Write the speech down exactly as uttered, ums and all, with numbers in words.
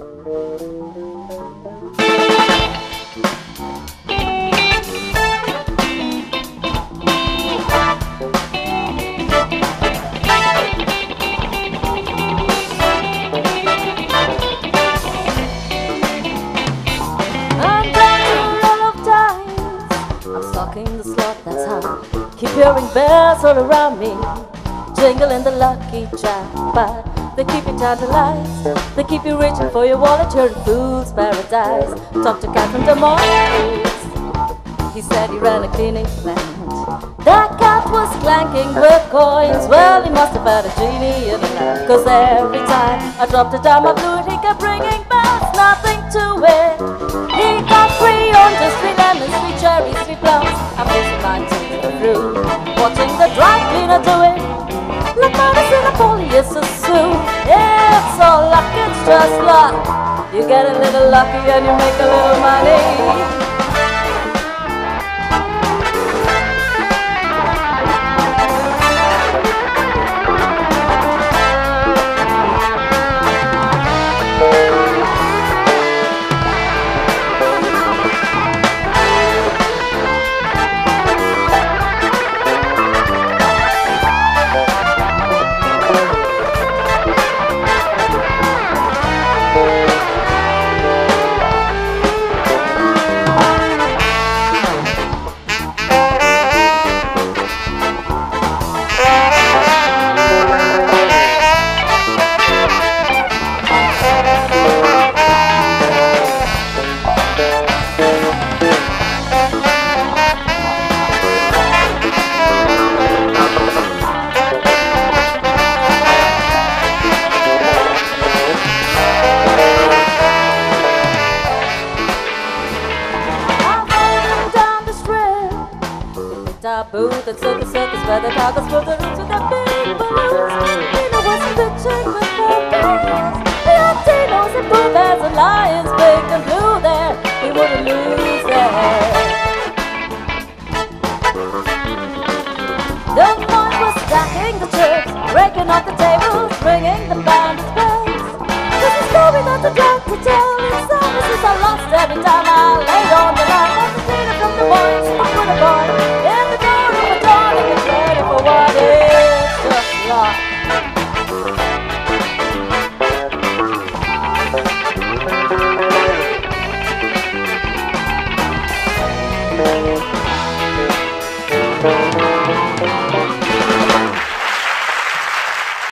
The slot, that's how. Keep hearing bells all around me, jingling the lucky jackpot. They keep you tantalized, they keep you reaching for your wallet. You're in fool's paradise. Talk to Cat from Des Moines. He said he ran a cleaning plant. That cat was clanking with coins. Well, he must have had a genie in the lamp, 'cause every time I dropped a dime of loot, he kept bringing bells, nothing to it. He got three oranges, three lemons, three cherries, three plums. I'm losing mine to the fruit, watching the dry cleaner do it. Like Madison Napoleon, so soon. It's all luck, it's just luck. You get a little lucky and you make a little money. Booth at Circus Circus where the doggers pull the roots with their big balloons. Dino was pitching with their bears. The old Dinos and Pooh Bears and lions, big and blue there. He wouldn't lose there. The boys were stacking the chips, breaking off the tables, ringing the bells.